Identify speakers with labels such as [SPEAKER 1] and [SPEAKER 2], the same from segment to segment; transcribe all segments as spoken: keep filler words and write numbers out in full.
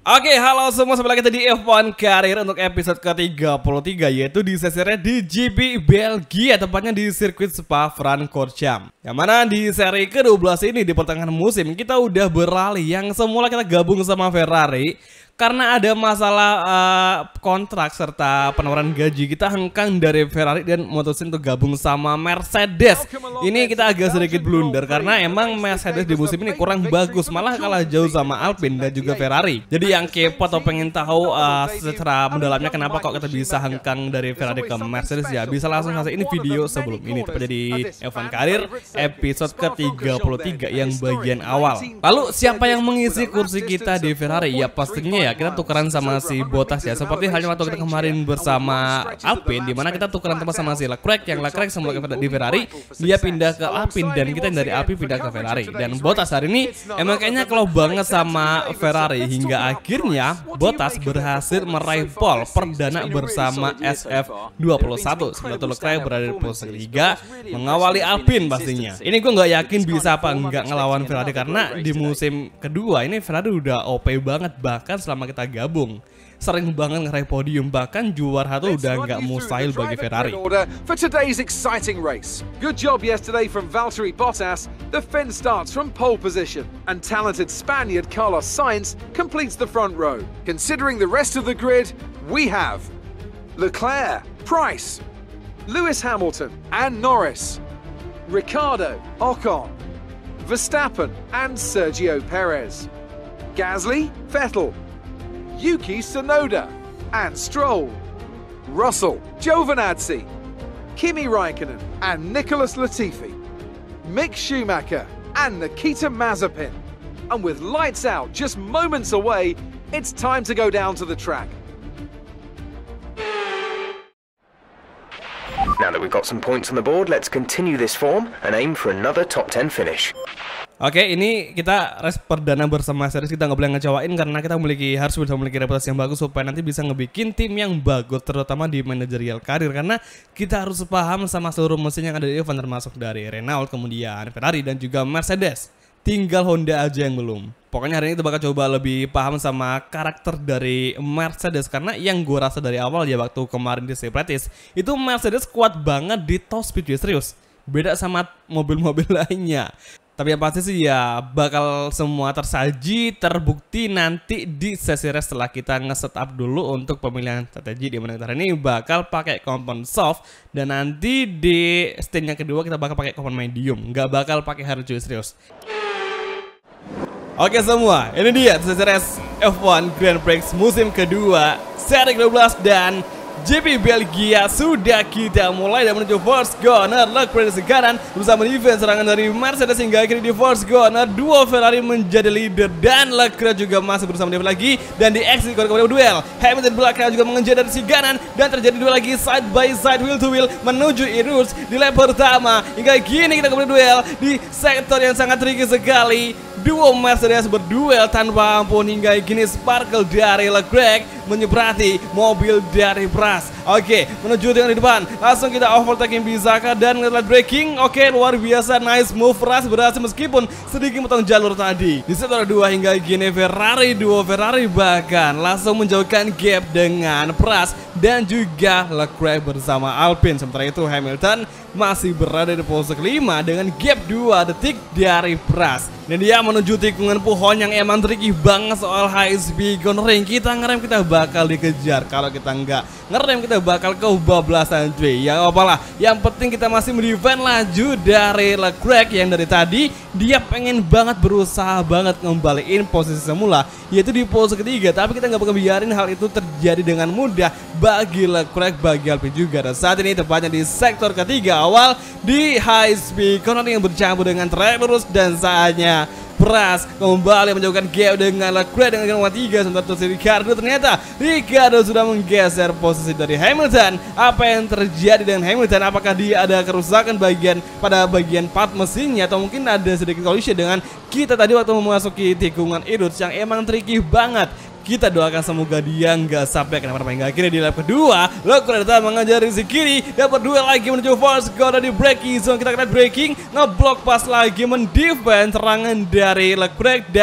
[SPEAKER 1] Oke, halo semua, sebelah kita di F satu Karir untuk episode ke tiga puluh tiga, yaitu di sesi di G P Belgia, tepatnya di sirkuit Spa-Francorchamps. Yang mana di seri ke dua belas ini di pertengahan musim kita udah beralih, yang semula kita gabung sama Ferrari. Karena ada masalah uh, kontrak serta penawaran gaji, kita hengkang dari Ferrari dan mutusin untuk gabung sama Mercedes. Ini kita agak sedikit blunder karena emang Mercedes di musim ini kurang bagus, malah kalah jauh sama Alpine dan juga Ferrari. Jadi yang kepo atau pengen tahu uh, secara mendalamnya kenapa kok kita bisa hengkang dari Ferrari ke Mercedes, ya bisa langsung saja ini video sebelum ini, tepatnya di F satu Karir episode ke tiga puluh tiga yang bagian awal. Lalu siapa yang mengisi kursi kita di Ferrari? Ya pastinya ya ya kita tukeran sama si Bottas ya, seperti halnya waktu kita kemarin bersama Alpine, dimana kita tukeran tempat sama si Leclerc, yang Leclerc semula di Ferrari dia pindah ke Alpine dan kita dari Alpine pindah ke Ferrari. Dan Bottas hari ini emang kayaknya kalau banget sama Ferrari, hingga akhirnya Bottas berhasil meraih pole perdana bersama S F dua puluh satu, sementara Leclerc berada di posisi ketiga mengawali Alpine. Pastinya ini gue nggak yakin bisa apa nggak ngelawan Ferrari, karena di musim kedua ini Ferrari udah O P banget, bahkan selama kita gabung sering banget ngeraih podium, bahkan juara satu udah nggak mustahil bagi Ferrari.
[SPEAKER 2] For today's exciting race, good job yesterday from Valtteri Bottas. The Finn starts from pole position, and talented Spaniard Carlos Sainz completes the front row. Considering the rest of the grid, we have Leclerc, Price, Lewis Hamilton, and Norris, Ricciardo, Ocon, Verstappen, and Sergio Perez, Gasly, Vettel, Yuki Tsunoda, and Stroll, Russell, Giovinazzi, Kimi Raikkonen, and Nicholas Latifi, Mick Schumacher, and Nikita Mazepin. And with lights out just moments away, it's time to go down to the track.
[SPEAKER 3] Now that we've got some points on the board, let's continue this form and aim for another top ten finish.
[SPEAKER 1] Oke, ini kita race perdana bersama Mercedes, kita nggak boleh ngecewain karena kita memiliki harus bisa memiliki reputasi yang bagus supaya nanti bisa ngebikin tim yang bagus, terutama di manajerial karir, karena kita harus paham sama seluruh mesin yang ada di event, termasuk dari Renault, kemudian Ferrari dan juga Mercedes. Tinggal Honda aja yang belum. Pokoknya hari ini kita bakal coba lebih paham sama karakter dari Mercedes, karena yang gue rasa dari awal ya waktu kemarin di practice itu Mercedes kuat banget di top speed, serius. Beda sama mobil-mobil lainnya. Tapi yang pasti sih ya bakal semua tersaji, terbukti nanti di sesi race setelah kita nge-setup dulu untuk pemilihan strategi, di mana kita hari ini bakal pakai komponen soft, dan nanti di stage yang kedua kita bakal pakai komponen medium, nggak bakal pakai hard, cuy, serius. Oke semua, ini dia sesi race F satu Grand Prix musim kedua seri ke dua belas, dan G P Belgia sudah kita mulai dan menuju Force Corner. Leclerc di kanan bersama defense serangan dari Mercedes, hingga akhirnya di Force Corner duo Ferrari menjadi leader dan Leclerc juga masih bersama dia lagi, dan di exit corner duel Hamilton belakang juga mengejar dari si kanan, dan terjadi dua lagi side by side, wheel to wheel menuju Irus di lap pertama. Hingga kini kita kembali duel di sektor yang sangat tricky sekali. Duo Mercedes berduel tanpa ampun, hingga kini sparkle dari Leclerc menyeberati mobil dari Pras. Oke, menuju dengan di depan, langsung kita overtaking bisakah dan ngeliat braking. Oke, luar biasa, nice move. Pras berhasil meskipun sedikit potong jalur tadi. Di sektor dua hingga kini Ferrari, duo Ferrari bahkan langsung menjauhkan gap dengan Pras dan juga Leclerc bersama Alpine. Sementara itu Hamilton masih berada di posisi kelima dengan gap dua detik dari Pras. Dan dia menuju tikungan pohon yang emang tricky banget soal high speed cornering. Kita ngerem kita bakal dikejar, kalau kita nggak ngerem kita bakal kebablasan, cuy. Ya apalah, yang penting kita masih mendefend laju dari Leclerc yang dari tadi dia pengen banget berusaha banget ngembaliin posisi semula, yaitu di posisi ketiga. Tapi kita nggak bakal biarin hal itu terjadi dengan mudah bagi Leclerc, bagi Alpine juga. Dan saat ini tepatnya di sektor ketiga awal di high speed cornering yang bercampur dengan track lurus, dan saatnya Pras kembali menjauhkan gap dengan Leclerc dengan nomor tiga. Sementara itu Ricciardo, ternyata Ricciardo sudah menggeser posisi dari Hamilton. Apa yang terjadi dengan Hamilton? Apakah dia ada kerusakan bagian pada bagian part mesinnya, atau mungkin ada sedikit collision dengan kita tadi waktu memasuki tikungan Irus yang emang tricky banget. Kita doakan semoga dia nggak sampai kenapa-napa. Hingga akhirnya di lap kedua Leclerc datang mengejar di kiri, dapat dua lagi menuju Force Corner di braking zone. Kita kena braking, ngeblok pas lagi mendefend serangan dari Leclerc, dan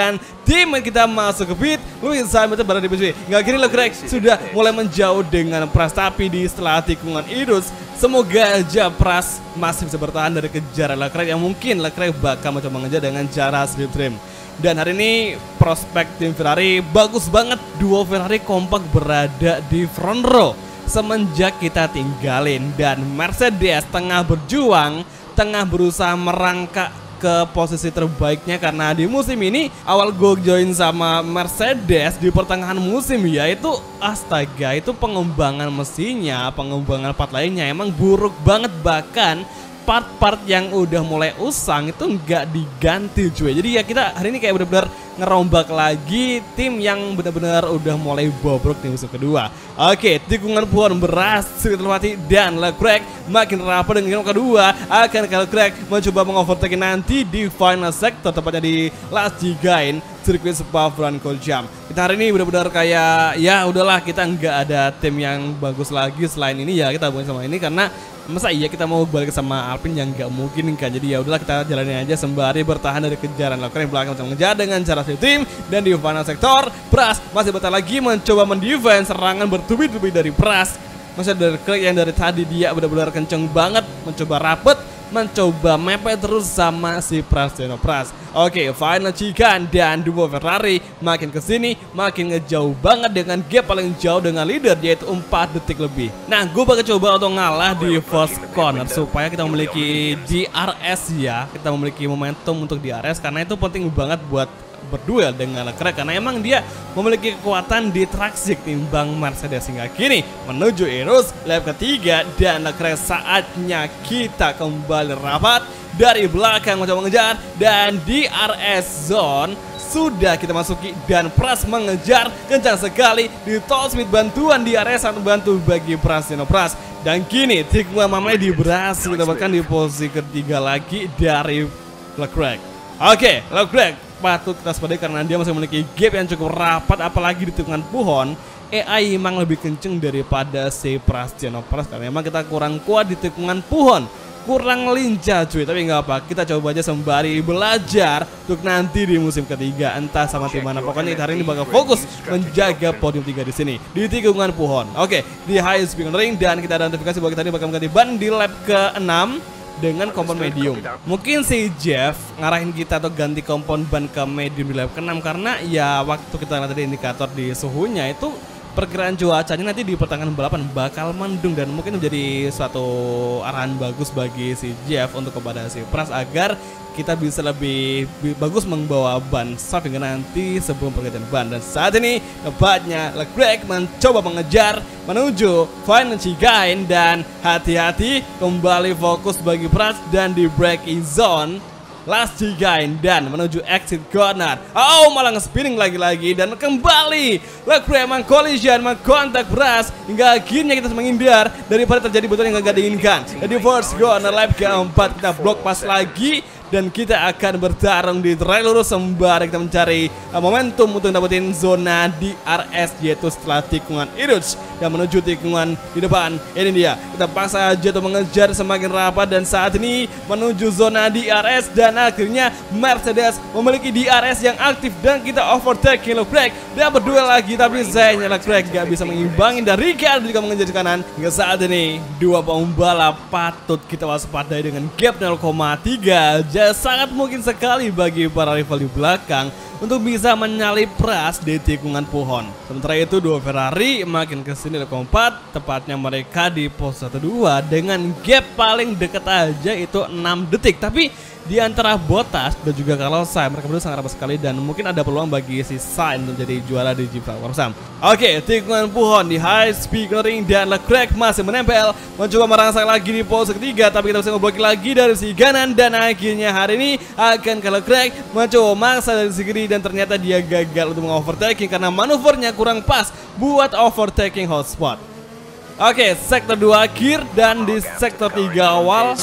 [SPEAKER 1] tim kita masuk ke pit. Lewis Hamilton berada di posisi nggak kiri. Leclerc sudah mulai menjauh dengan Pras, tapi di setelah tikungan Idus semoga aja Pras masih bisa bertahan dari kejaran Leclerc yang mungkin Leclerc bakal mencoba mengejar dengan cara slip trim. Dan hari ini prospek tim Ferrari bagus banget, duo Ferrari kompak berada di front row semenjak kita tinggalin, dan Mercedes tengah berjuang, tengah berusaha merangkak ke posisi terbaiknya karena di musim ini awal gue join sama Mercedes di pertengahan musim ya itu astaga itu pengembangan mesinnya, pengembangan part lainnya emang buruk banget, bahkan part-part yang udah mulai usang itu nggak diganti cuy. Jadi ya kita hari ini kayak benar-benar ngerombak lagi tim yang benar-benar udah mulai bobrok di musim kedua. Oke, tikungan pohon berhasil terlewati dan Leclerc makin rapat dengan kedua akan Leclerc mencoba mengovertake nanti di final sector, tepatnya di last Gigain sirkuit Spa-Francorchamps. Kita hari ini benar-benar kayak ya udahlah, kita nggak ada tim yang bagus lagi selain ini ya, kita bukan sama ini karena masa iya kita mau balik sama Alpine yang nggak mungkin kan. Jadi ya udahlah kita jalanin aja sembari bertahan dari kejaran Leclerc yang belakang mengejar dengan cara slip trim. Dan di final sektor Pras masih bertahan lagi mencoba mendefense serangan bertubi-tubi dari Pras. Masih dari Leclerc yang dari tadi dia benar-benar kenceng banget mencoba rapet, mencoba mepet terus sama si Prasetyo Pras. Oke, final cikan dan duo Ferrari makin kesini makin ngejauh banget dengan gap paling jauh dengan leader yaitu empat detik lebih. Nah, gue bakal coba untuk ngalah di first corner supaya kita memiliki D R S ya, kita memiliki momentum untuk D R S karena itu penting banget buat berduel dengan Leclerc karena emang dia memiliki kekuatan di traksi timbang Mercedes. Hingga kini menuju Eros lap ketiga dan Leclerc saatnya kita kembali rapat dari belakang mencoba mengejar dan di R S zone sudah kita masuki dan Pras mengejar kencang sekali di top speed. Bantuan di R S sangat membantu bagi Prasetyo Pras dan kini tikungan Mamai berhasil mendapatkan di posisi ketiga lagi dari Leclerc. Oke, Leclerc patut kita waspadai karena dia masih memiliki gap yang cukup rapat, apalagi di tikungan pohon. A I memang lebih kenceng daripada si Prasetyo Pras karena memang kita kurang kuat di tikungan pohon, kurang lincah cuy. Tapi nggak apa, kita coba aja sembari belajar untuk nanti di musim ketiga entah sama tim mana. Pokoknya kita hari ini bakal fokus menjaga podium tiga di sini di tikungan pohon. Oke, di high speed ring dan kita ada notifikasi bahwa kita ini bakal mengganti ban di lap ke enam dengan kompon medium. Mungkin si Jeff ngarahin kita atau ganti kompon ban ke medium di lap ke enam karena ya waktu kita lihat tadi indikator di suhunya itu perkiraan cuacanya nanti di pertengahan balapan bakal mendung dan mungkin menjadi suatu arahan bagus bagi si Jeff untuk kepada si Pras agar kita bisa lebih bagus membawa ban soft hingga nanti sebelum pergantian ban. Dan saat ini tepatnya Leclerc mencoba mengejar menuju final cigain dan hati-hati kembali fokus bagi Pras dan di braking zone last cigain dan menuju exit corner. Oh, malah nge-spinning lagi-lagi dan kembali Leclerc meng-collision, mengkontak Pras hingga akhirnya kita menghindar daripada terjadi betul yang gak diinginkan. Jadi first corner lap keempat kita blok pas lagi dan kita akan bertarung di track lurus sembari kita mencari uh, momentum untuk dapetin zona D R S yaitu setelah tikungan Idus dan menuju tikungan di depan. Ini dia, kita paksa aja untuk mengejar semakin rapat dan saat ini menuju zona D R S dan akhirnya Mercedes memiliki D R S yang aktif dan kita overtake Leclerc dan berduel lagi, tapi sayangnya Leclerc gak bisa mengimbangi dan Ricciardo juga mengejar ke kanan. Hingga saat ini dua pembalap patut kita waspadai dengan gap nol koma tiga. Sangat mungkin sekali bagi para rival di belakang untuk bisa menyalip Pras di tikungan pohon. Sementara itu dua Ferrari makin kesini lap keempat, tepatnya mereka di pos satu dua dengan gap paling dekat aja itu enam detik. Tapi di antara Bottas dan juga Carlos Sainz mereka berdua sangat rapat sekali dan mungkin ada peluang bagi si Sainz untuk jadi juara di Spa-Francorchamps. Oke, tikungan pohon di high speed ring dan Leclerc masih menempel mencoba merangsang lagi di pos ketiga, tapi kita bisa ngeblokir lagi dari si kanan dan akhirnya hari ini akan ke Leclerc mencoba mangsa dari si kiri dan ternyata dia gagal untuk mengovertaking karena manuvernya kurang pas buat overtaking hotspot. Oke, sektor dua akhir dan di sektor tiga awal.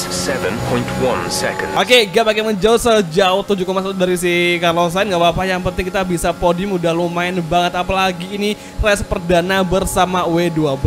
[SPEAKER 1] Oke, gak pakai menjauh sejauh tujuh koma satu dari si Carlos Sainz, gak apa-apa, yang penting kita bisa podium udah lumayan banget, apalagi ini race perdana bersama W dua belas.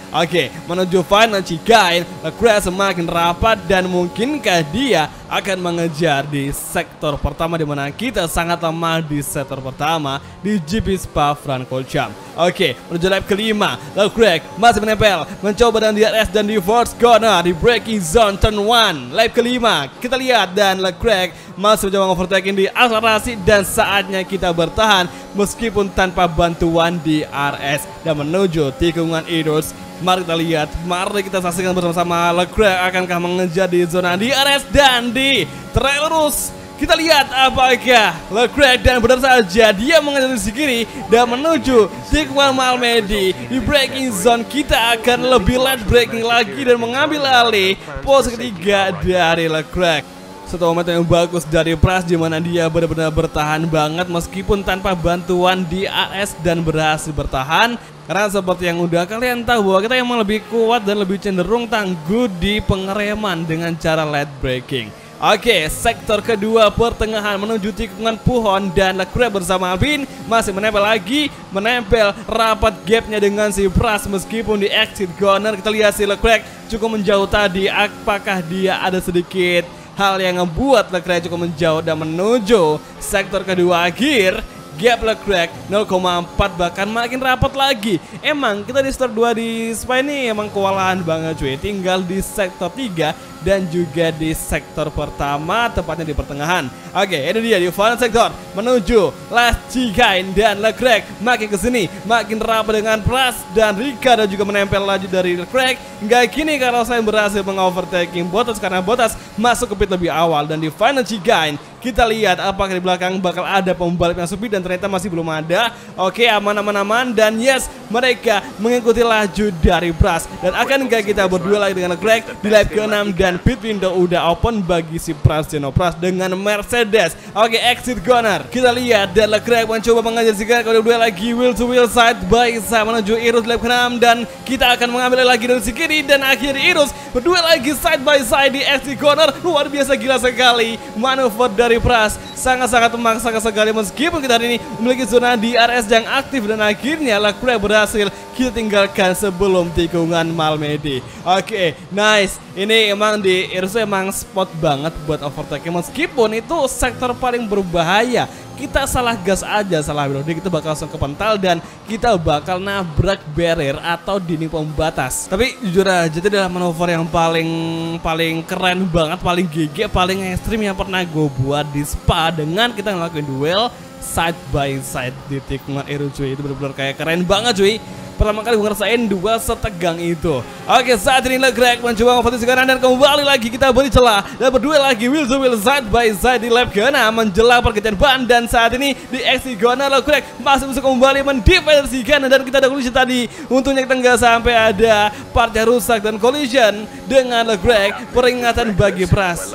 [SPEAKER 1] Oke, menuju final chicane, Leclerc semakin rapat dan mungkinkah dia akan mengejar di sektor pertama, di mana kita sangat lemah di sektor pertama di G P Spa-Francorchamps. Oke, menuju lap kelima, Leclerc masih menempel, mencoba dengan D R S dan di force corner di braking zone turn one. Lap kelima, kita lihat dan Leclerc masih mencoba overtaking di akselerasi dan saatnya kita bertahan meskipun tanpa bantuan D R S dan menuju tikungan Idus. Mari kita lihat, mari kita saksikan bersama-sama Leclerc akankah mengejar di zona D R S dan di trail lurus. Kita lihat apakah Leclerc dan benar saja dia mengejar di sisi kiri dan menuju tikungan Malmedy. Di braking zone kita akan lebih late braking lagi dan mengambil alih pos ketiga dari Leclerc. Satu momentum yang bagus dari Pras di mana dia benar-benar bertahan banget meskipun tanpa bantuan D R S dan berhasil bertahan. Karena seperti yang udah kalian tahu bahwa kita emang lebih kuat dan lebih cenderung tangguh di pengereman dengan cara late braking. Oke, sektor kedua pertengahan menuju tikungan Puhon dan Leclerc bersama Alpine masih menempel lagi, menempel rapat gapnya dengan si Pras meskipun di exit corner kita lihat si Leclerc cukup menjauh tadi. Apakah dia ada sedikit hal yang membuat Leclerc cukup menjauh dan menuju sektor kedua akhir? Gap Leclerc nol koma empat bahkan makin rapat lagi. Emang kita di sektor dua di Spa ini emang kewalahan banget cuy. Tinggal di sektor tiga dan juga di sektor pertama, tepatnya di pertengahan. Oke, ini dia di final sektor menuju last chicane dan Leclerc makin kesini, makin rapat dengan Pras dan Ricciardo juga menempel laju dari Leclerc. Hingga kini Carlos Sainz berhasil mengovertaking Bottas karena Bottas masuk ke pit lebih awal. Dan di final chicane kita lihat apakah di belakang bakal ada pembalap yang sepi dan ternyata masih belum ada. Oke, aman-aman-aman dan yes, mereka mengikuti laju dari Pras. Dan akankah kita berdua lagi dengan Leclerc di lap keenam dan pit window udah open bagi si Pras Geno Pras dengan Mercedes. Oke, exit corner kita lihat dan Leclerc mencoba mengajar sikat kalau berdua lagi wheel to wheel side by side menuju Idus lap keenam dan kita akan mengambil lagi dari sisi kiri dan akhir Idus berdua lagi side by side di exit corner. Luar biasa, gila sekali manuver dari Pras, sangat-sangat memaksakan sekali meskipun kita hari ini memiliki zona D R S yang aktif dan akhirnya Leclerc berhasil kita tinggalkan sebelum tikungan Malmedy. Oke, nice. Ini emang di Idus emang spot banget buat overtaking meskipun itu sektor paling berbahaya. Kita salah gas aja, salah berhenti, kita bakal langsung kepental dan kita bakal nabrak barrier atau dinding pembatas. Tapi jujur aja itu adalah manuver yang paling paling keren banget, paling G G, paling ekstrim yang pernah gue buat di Spa dengan kita ngelakuin duel side by side di tikungan Idus cuy. Itu benar-benar kayak keren banget cuy. Pertama kali gue ngerasain duel setegang itu. Oke, saat ini Leclerc mencoba overtaking kanan dan kembali lagi kita beri celah dan berdua lagi wheel to wheel side by side di lap keenam menjelang pergantian ban. Dan saat ini di exit corner Leclerc masih bisa kembali mendefensi kanan dan kita ada collision tadi. Untungnya kita nggak sampai ada part yang rusak dan collision dengan Leclerc. Peringatan bagi Pras.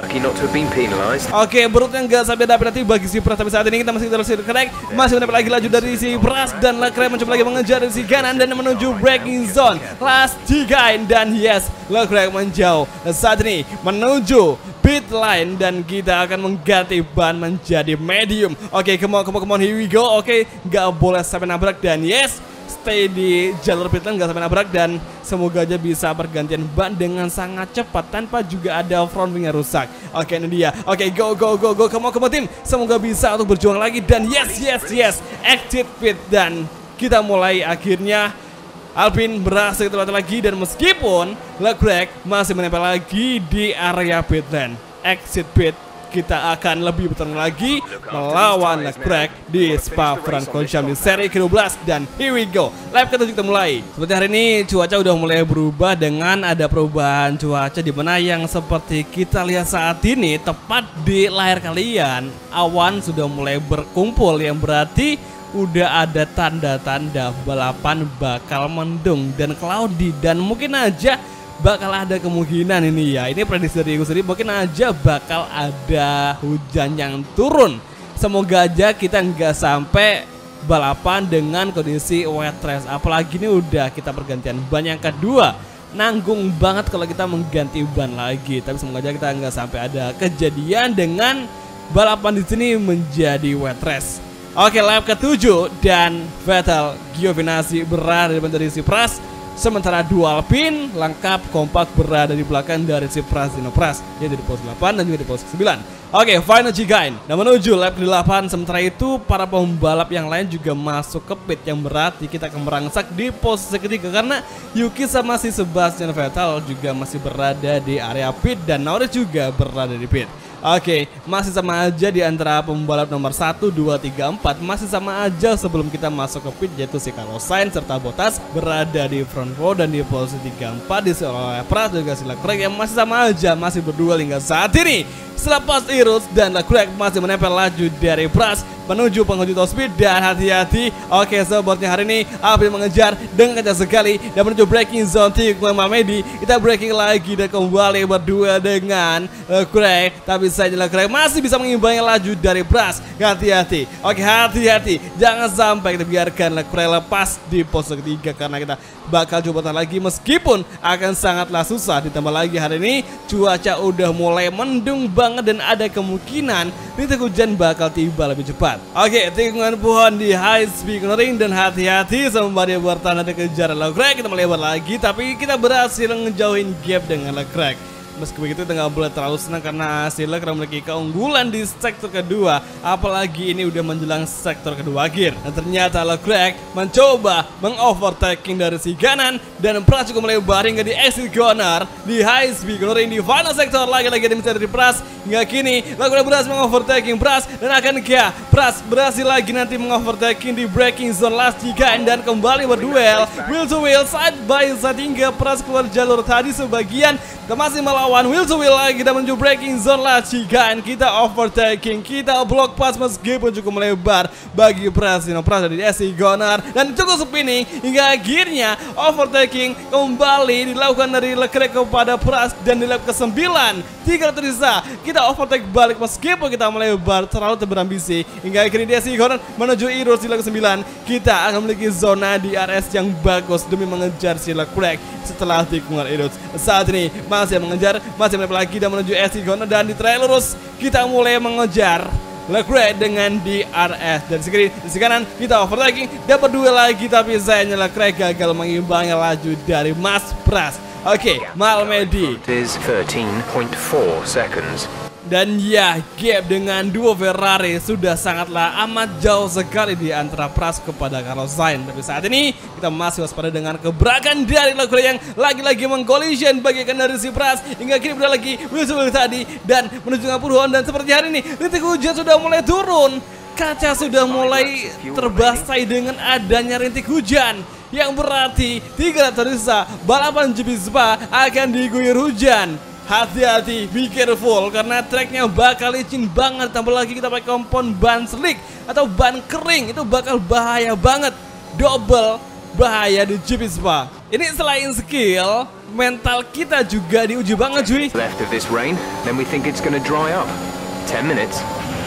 [SPEAKER 1] Oke, berutnya nggak sampai ada penalti bagi si Pras, tapi saat ini kita masih terus Leclerc masih mendapat lagi laju dari si Pras dan Leclerc mencoba lagi mengejar dari si kanan dan menuju braking zone last chicane dan yes, Leclerc menjauh saat ini menuju pit line dan kita akan mengganti ban menjadi medium. Oke, okay, come on, come on, come on, here we go. Oke, okay, nggak boleh sampai nabrak dan yes, stay di jalur pit lane, nggak sampai nabrak dan semoga aja bisa pergantian ban dengan sangat cepat tanpa juga ada front wing yang rusak. Oke, okay, ini dia. Oke, okay, go go go go, come on, come on tim. Semoga bisa untuk berjuang lagi dan yes yes yes, exit pit dan kita mulai akhirnya. Alpine berhasil terletak lagi dan meskipun Leclerc masih menempel lagi di area pit lane, exit pit kita akan lebih bertarung lagi melawan Leclerc di Spa-Francorchamps di seri ke dua belas dan here we go, lap ketujuh kita mulai. Seperti hari ini cuaca udah mulai berubah dengan ada perubahan cuaca di mana yang seperti kita lihat saat ini tepat di layar kalian, awan sudah mulai berkumpul yang berarti udah ada tanda-tanda balapan bakal mendung dan cloudy dan mungkin aja bakal ada kemungkinan ini ya, ini prediksi dari gue sendiri, mungkin aja bakal ada hujan yang turun. Semoga aja kita nggak sampai balapan dengan kondisi wet race, apalagi ini udah kita pergantian ban yang kedua, nanggung banget kalau kita mengganti ban lagi. Tapi semoga aja kita nggak sampai ada kejadian dengan balapan di sini menjadi wet race. Oke, lap ketujuh dan Vettel Giovinazzi berada di depan dari si Pras. Sementara dual pin lengkap kompak berada di belakang dari si Pras Dino Pras, yaitu di posisi delapan dan juga di posisi sembilan. Oke, final Gigain dan menuju lap delapan. Sementara itu para pembalap yang lain juga masuk ke pit, yang berarti kita akan merangsak di posisi ketiga karena Yuki sama si Sebastian Vettel juga masih berada di area pit dan Norris juga berada di pit. Oke, masih sama aja di antara pembalap nomor satu, dua, tiga, empat. Masih sama aja sebelum kita masuk ke pit, yaitu si Carlos Sainz serta Bottas berada di front row dan di posisi tiga, empat diisi oleh Pras juga si Leclerc yang masih sama aja masih berdua hingga saat ini. Selepas Irus dan Leclerc masih menempel laju dari Pras menuju penghujung top speed dan hati-hati. Oke, sobatnya hari ini April mengejar dengan kencang sekali dan menuju braking zone tikungan Mamedi. Kita braking lagi dan kembali berdua dengan Leclerc, tapi saja Leclerc masih bisa mengimbangi laju dari Pras. Hati-hati. Oke, hati-hati. Jangan sampai kita biarkan Leclerc lepas di posisi ketiga karena kita bakal coba lagi meskipun akan sangatlah susah. Ditambah lagi hari ini cuaca udah mulai mendung banget dan ada kemungkinan rintik hujan bakal tiba lebih cepat. Oke, tikungan pohon di high speed cornering dan hati-hati sembari bertahan dari kejaran Leclerc. Kita melebar lagi tapi kita berhasil ngejauhin gap dengan Leclerc. Meski begitu kita nggak boleh terlalu senang karena si Leclerc memiliki keunggulan di sektor kedua, apalagi ini udah menjelang sektor kedua akhir. Dan ternyata Leclerc mencoba mengovertaking dari si kanan dan Pras juga melebar hingga di exit corner di high speed cornering di final sektor. Lagi-lagi ada dari Pras hingga kini Leclerc berhasil mengovertaking Pras dan akan kia Pras berhasil lagi nanti mengovertaking di braking zone last tiga dan kembali berduel wheel to wheel side by side hingga Pras keluar jalur tadi sebagian. Kita masih melawan wheel to wheel lagi dan menuju braking zone last tiga. Kita overtaking, kita block pass meskipun cukup melebar bagi Pras Dino Pras dari S C corner dan cukup spinning hingga akhirnya overtaking kembali dilakukan dari Leclerc kepada Pras dan di lap ke sembilan tiga tersisa kita overtake balik meskipun kita melebar terlalu berambisi hingga akhirnya di S C corner menuju Irus di lap ke sembilan. Kita akan memiliki zona D R S yang bagus demi mengejar si Leclerc setelah tikungan Irus. Saat ini masih mengejar, masih menempel lagi dan menuju S C corner dan di trail lurus kita mulai mengejar Leclerc dengan D R S dan di kiri, di kanan kita overtaking dapat dua lagi tapi sayangnya Leclerc gagal mengimbangi laju dari Mas Pras. Oke, Mamedi
[SPEAKER 3] is thirteen point four seconds.
[SPEAKER 1] Dan ya, gap dengan duo Ferrari sudah sangatlah amat jauh sekali di antara Pras kepada Carlos Sainz. Tapi saat ini kita masih waspada dengan gebrakan dari Leclerc yang lagi-lagi mengcollision bagikan dari si Pras hingga kini berada lagi whistle tadi dan menuju Ngapurhon. Dan seperti hari ini rintik hujan sudah mulai turun, kaca sudah mulai terbasahi dengan adanya rintik hujan, yang berarti tiga lap tersisa balapan G P Spa akan diguyur hujan. Hati-hati, be careful karena tracknya bakal licin banget. Tambah lagi kita pakai kompon ban slick atau ban kering, itu bakal bahaya banget, double bahaya di G P Spa. Ini selain skill, mental kita juga diuji banget cuy.
[SPEAKER 3] Left of this rain, then we think it's gonna dry up. ten minutes.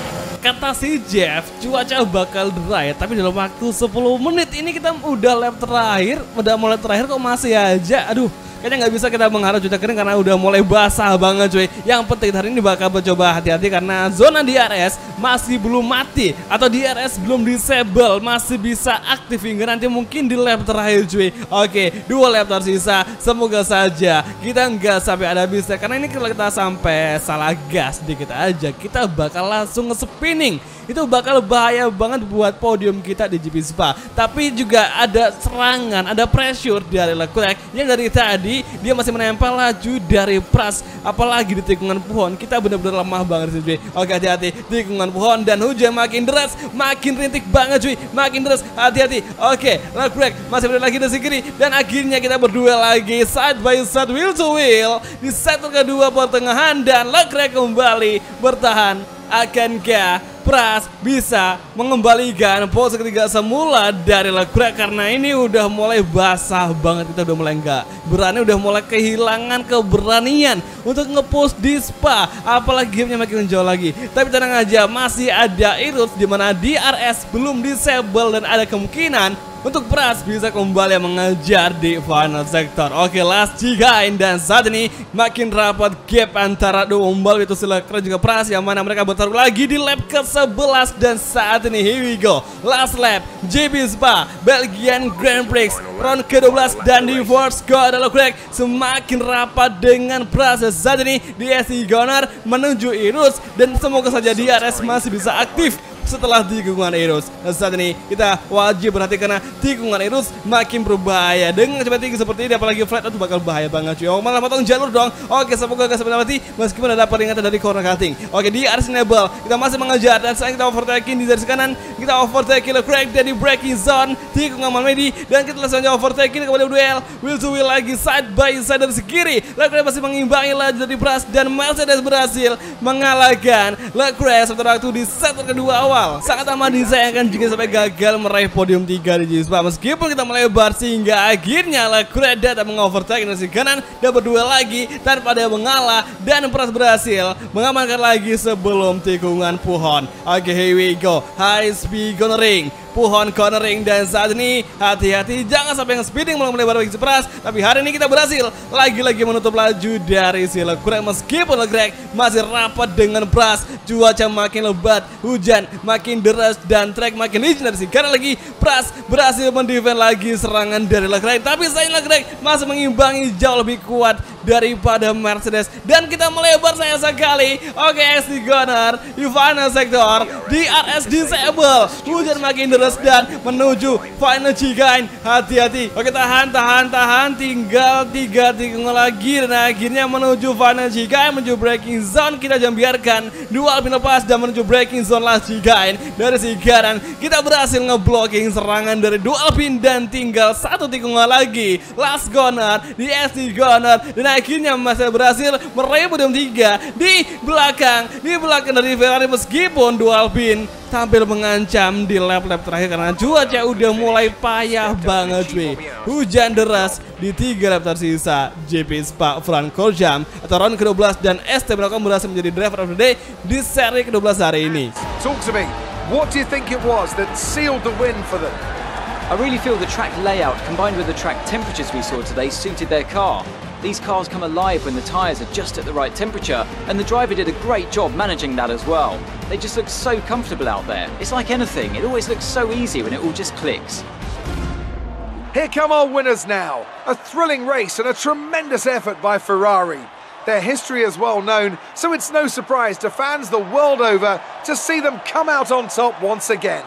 [SPEAKER 1] Kata si Jeff, cuaca bakal dry, tapi dalam waktu sepuluh menit ini kita udah lap terakhir, udah mulai terakhir kok masih aja, aduh. Kayaknya nggak bisa kita mengharap cuaca kering karena udah mulai basah banget cuy. Yang penting hari ini bakal mencoba hati-hati karena zona D R S masih belum mati atau D R S belum disable, masih bisa aktif hingga nanti mungkin di lap terakhir cuy. Oke, dua lap tersisa, semoga saja kita nggak sampai ada bisa karena ini kalau kita sampai salah gas dikit aja kita bakal langsung nge-spinning. Itu bakal bahaya banget buat podium kita di G P Spa. Tapi juga ada serangan, ada pressure dari Leclerc yang dari tadi dia masih menempel laju dari Pras. Apalagi di tikungan pohon kita benar-benar lemah banget sih. Oke, hati-hati tikungan pohon dan hujan makin deras, makin rintik banget cuy, makin deras. Hati-hati. Oke, Leclerc masih berada lagi di sisi kiri dan akhirnya kita berdua lagi side by side wheel to wheel di sektor kedua pertengahan dan Leclerc kembali bertahan. Akankah Pras bisa mengembalikan pose ketiga semula dari Leclerc karena ini udah mulai basah banget, kita udah mulai enggak berani, udah mulai kehilangan keberanian untuk ngepush di Spa, apalagi gamenya makin jauh lagi. Tapi tenang aja, masih ada Irus di mana D R S belum disable dan ada kemungkinan untuk Pras bisa kembali mengejar di final sektor. Oke, last Gigain dan saat ini makin rapat gap antara dua pembalap itu si Leclerc juga Pras yang mana mereka bertaruh lagi di lap ke sebelas. Dan saat ini here we go, last lap J P Spa Belgian Grand Prix round ke dua belas, dan di Force God adalah Craig semakin rapat dengan Pras saat ini di S T Gunner menuju Irus, dan semoga saja di R S masih bisa aktif setelah tikungan Irus. Nah, saat ini kita wajib berhati karena tikungan Irus makin berbahaya dengan kecepatan tinggi seperti ini, apalagi flat itu bakal bahaya banget cuy. Oh, malah potong jalur dong. Oke, semoga gak sampai mati meskipun ada peringatan dari corner cutting. Oke, di R S enable kita masih mengejar, dan sekarang kita overtaking di garis kanan. Kita overtaking Leclerc dari braking zone tikungan Malmedy, dan kita langsung overtaking kepada duel wheel to wheel lagi side by side dari kiri. Leclerc masih mengimbangi laju dari Pras, dan Mercedes berhasil mengalahkan Leclerc sementara waktu di sektor kedua awal. Sangat amat disayangkan jika sampai gagal meraih podium tiga di J P Spa. Meskipun kita melebar sehingga akhirnya Leclerc datang mengovertake dari kanan dan berdua lagi tanpa ada mengalah, dan Pras berhasil mengamankan lagi sebelum tikungan Pohon. Oke, here we go, high speed cornering, Pohon cornering, dan saat ini hati-hati jangan sampai nge-speeding mulai melebar bagi Pras. Tapi hari ini kita berhasil lagi-lagi menutup laju dari si Leclerc, meskipun Leclerc masih rapat dengan Pras. Cuaca makin lebat, hujan makin deras, dan track makin licin dari si karena lagi Pras berhasil mendefend lagi serangan dari Leclerc. Tapi sayang Leclerc masih mengimbangi jauh lebih kuat daripada Mercedes, dan kita melebar sayang sekali. Oke, S T Gunner di final sektor di R S disable, hujan makin deras dan menuju final chicane. Hati-hati. Oke, tahan tahan tahan tinggal tiga tikungan lagi, dan akhirnya menuju final chicane menuju braking zone. Kita jangan biarkan dua Alpine lepas dan menuju braking zone last chicane dari si kanan. Kita berhasil ngeblocking serangan dari dua Alpine, dan tinggal satu tikungan lagi last corner di S T Gunner, dan akhirnya masih berhasil meraih podium tiga di belakang di belakang dari Ferrari, meskipun dua Alpine tampil mengancam di lap-lap terakhir karena cuaca udah mulai payah banget cuy. Hujan deras di tiga lap tersisa J P Spa Francorchamps atau round ke dua belas, dan Esteban Ocon berhasil menjadi driver of the day di seri ke dua belas hari ini.
[SPEAKER 2] Talk to me. What do you think it was that sealed the win for them?
[SPEAKER 4] I really feel the track layout combined with the track temperatures we saw today suited their car. These cars come alive when the tyres are just at the right temperature, and the driver did a great job managing that as well. They just look so comfortable out there. It's like anything, it always looks so easy when it all just clicks.
[SPEAKER 2] Here come our winners now. A thrilling race and a tremendous effort by Ferrari. Their history is well known, so it's no surprise to fans the world over to see them come out on top once again.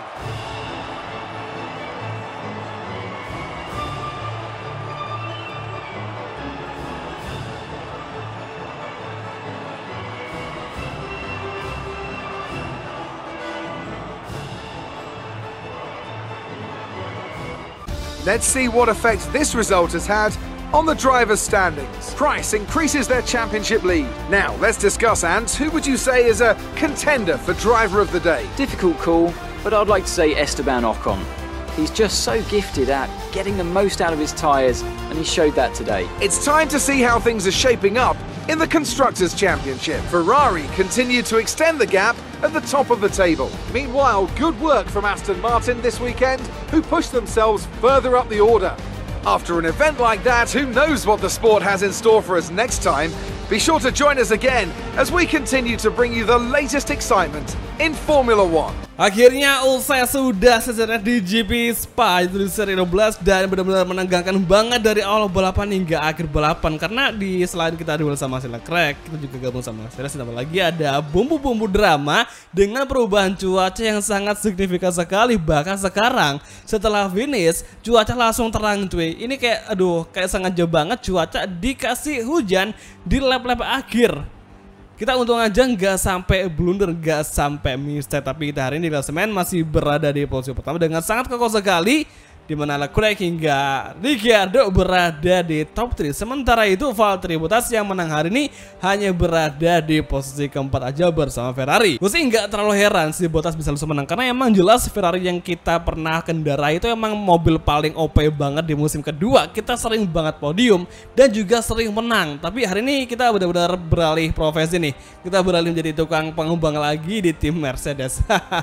[SPEAKER 2] Let's see what effect this result has had on the drivers' standings. Price increases their championship lead. Now, let's discuss, Ant. Who would you say is a contender for driver of the day?
[SPEAKER 4] Difficult call, but I'd like to say Esteban Ocon. He's just so gifted at getting the most out of his tyres, and he showed that today.
[SPEAKER 2] It's time to see how things are shaping up in the Constructors' Championship. Ferrari continued to extend the gap at the top of the table. Meanwhile, good work from Aston Martin this weekend, who pushed themselves further up the order. After an event like that, who knows what the sport has in store for us next time? Be sure to join us again as we continue to bring you the latest excitement in Formula One.
[SPEAKER 1] Akhirnya usai sudah selesai di J P Spa itu di seri dua belas, dan benar-benar menegangkan banget dari awal balapan hingga akhir balapan, karena di selain kita duel sama si Leclerc, kita juga gabung sama Mercedes, ditambah lagi ada bumbu-bumbu drama dengan perubahan cuaca yang sangat signifikan sekali. Bahkan sekarang setelah finish cuaca langsung terang cuy. Ini kayak aduh kayak sangat jauh banget cuaca dikasih hujan di lap-lap akhir. Kita untung aja nggak sampai blunder, nggak sampai mistake, tapi kita hari ini di klasemen masih berada di posisi pertama dengan sangat kokoh sekali, di mana Leclerc hingga Ricciardo berada di top tiga. Sementara itu Valtteri Bottas yang menang hari ini hanya berada di posisi keempat aja bersama Ferrari. Gue sih nggak terlalu heran si Bottas bisa langsung menang, karena emang jelas Ferrari yang kita pernah kendarai itu emang mobil paling O P banget di musim kedua. Kita sering banget podium dan juga sering menang. Tapi hari ini kita benar-benar beralih profesi nih. Kita beralih menjadi tukang pengembang lagi di tim Mercedes.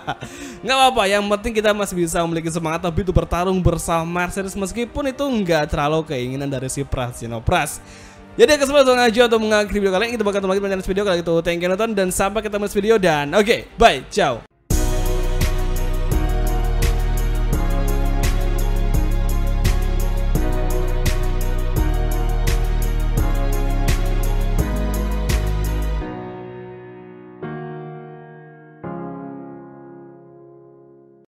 [SPEAKER 1] Nggak apa-apa, yang penting kita masih bisa memiliki semangat lebih untuk bertarung bersama Mercedes, meskipun itu nggak terlalu keinginan dari si Pras, you know, Pras. Jadi kesempatan aja untuk mengakhiri video kali ini. Kita bakal ketemu lagi di video kali itu. Thank you nonton dan sampai ketemu di video, dan oke, okay, bye, ciao.